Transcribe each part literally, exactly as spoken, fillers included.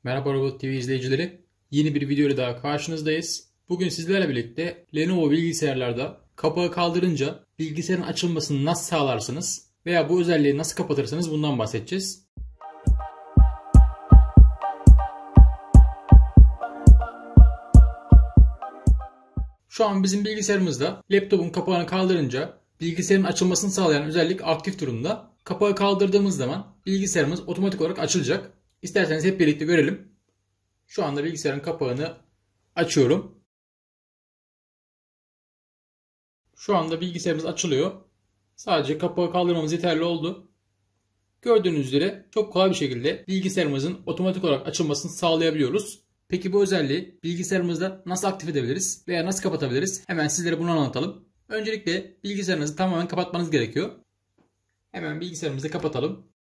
Merhaba Robot T V izleyicileri. Yeni bir video ile daha karşınızdayız. Bugün sizlerle birlikte Lenovo bilgisayarlarda kapağı kaldırınca bilgisayarın açılmasını nasıl sağlarsınız veya bu özelliği nasıl kapatırsınız bundan bahsedeceğiz. Şu an bizim bilgisayarımızda laptopun kapağını kaldırınca bilgisayarın açılmasını sağlayan özellik aktif durumda. Kapağı kaldırdığımız zaman bilgisayarımız otomatik olarak açılacak. İsterseniz hep birlikte görelim. Şu anda bilgisayarın kapağını açıyorum. Şu anda bilgisayarımız açılıyor. Sadece kapağı kaldırmamız yeterli oldu. Gördüğünüz üzere çok kolay bir şekilde bilgisayarımızın otomatik olarak açılmasını sağlayabiliyoruz. Peki bu özelliği bilgisayarımızda nasıl aktif edebiliriz veya nasıl kapatabiliriz? Hemen sizlere bunu anlatalım. Öncelikle bilgisayarınızı tamamen kapatmanız gerekiyor. Hemen bilgisayarımızı kapatalım.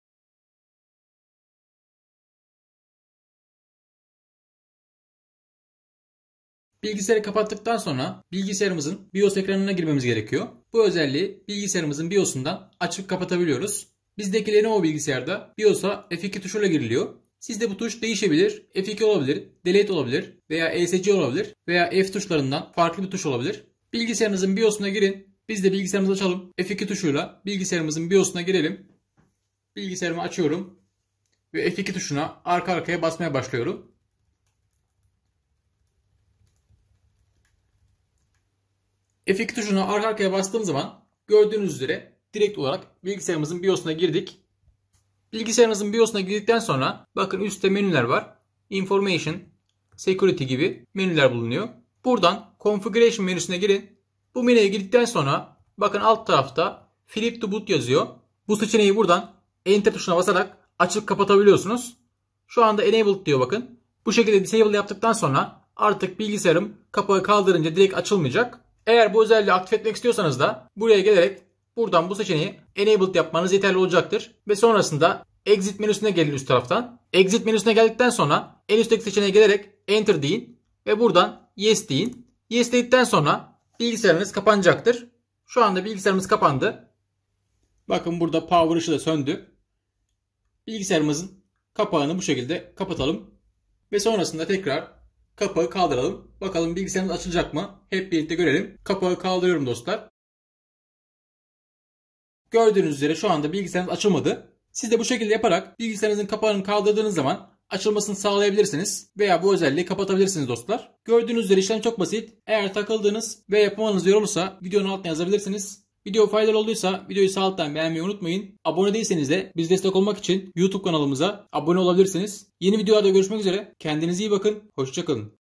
Bilgisayarı kapattıktan sonra bilgisayarımızın BIOS ekranına girmemiz gerekiyor. Bu özelliği bilgisayarımızın BIOS'undan açıp kapatabiliyoruz. Bizdeki Lenovo bilgisayarda BIOS'a F iki tuşuyla giriliyor. Sizde bu tuş değişebilir. F iki olabilir, Delete olabilir veya E S C olabilir veya F tuşlarından farklı bir tuş olabilir. Bilgisayarınızın BIOS'una girin. Biz de bilgisayarımızı açalım. F iki tuşuyla bilgisayarımızın BIOS'una girelim. Bilgisayarımı açıyorum ve F iki tuşuna arka arkaya basmaya başlıyorum. F iki tuşuna arka arkaya bastığım zaman gördüğünüz üzere direkt olarak bilgisayarımızın BIOS'una girdik. Bilgisayarınızın BIOS'una girdikten sonra bakın üstte menüler var. Information, Security gibi menüler bulunuyor. Buradan Configuration menüsüne girin. Bu menüye girdikten sonra bakın alt tarafta Flip to Boot yazıyor. Bu seçeneği buradan Enter tuşuna basarak açıp kapatabiliyorsunuz. Şu anda Enabled diyor bakın. Bu şekilde Disable yaptıktan sonra artık bilgisayarım kapağı kaldırınca direkt açılmayacak. Eğer bu özelliği aktif etmek istiyorsanız da buraya gelerek buradan bu seçeneği Enabled yapmanız yeterli olacaktır. Ve sonrasında Exit menüsüne gelin üst taraftan. Exit menüsüne geldikten sonra en üstteki seçeneğe gelerek Enter deyin. Ve buradan Yes deyin. Yes dedikten sonra bilgisayarınız kapanacaktır. Şu anda bilgisayarımız kapandı. Bakın burada power ışığı da söndü. Bilgisayarımızın kapağını bu şekilde kapatalım. Ve sonrasında tekrar kapağı kaldıralım. Bakalım bilgisayarımız açılacak mı? Hep birlikte görelim. Kapağı kaldırıyorum dostlar. Gördüğünüz üzere şu anda bilgisayarımız açılmadı. Siz de bu şekilde yaparak bilgisayarınızın kapağını kaldırdığınız zaman açılmasını sağlayabilirsiniz. Veya bu özelliği kapatabilirsiniz dostlar. Gördüğünüz üzere işlem çok basit. Eğer takıldığınız ve yapamanız zor olursa videonun altına yazabilirsiniz. Video faydalı olduysa videoyu sağ alttan beğenmeyi unutmayın. Abone değilseniz de biz destek olmak için YouTube kanalımıza abone olabilirsiniz. Yeni videolarda görüşmek üzere. Kendinize iyi bakın. Hoşça kalın.